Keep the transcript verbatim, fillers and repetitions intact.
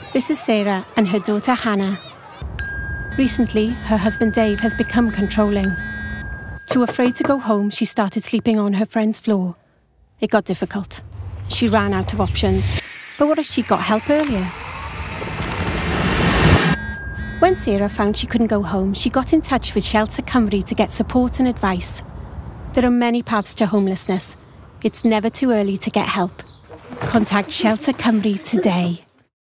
This is Sarah and her daughter Hannah. Recently, her husband Dave has become controlling. Too afraid to go home, she started sleeping on her friend's floor. It got difficult. She ran out of options. But what if she got help earlier? When Sarah found she couldn't go home, she got in touch with Shelter Cymru to get support and advice. There are many paths to homelessness. It's never too early to get help. Contact Shelter Cymru today.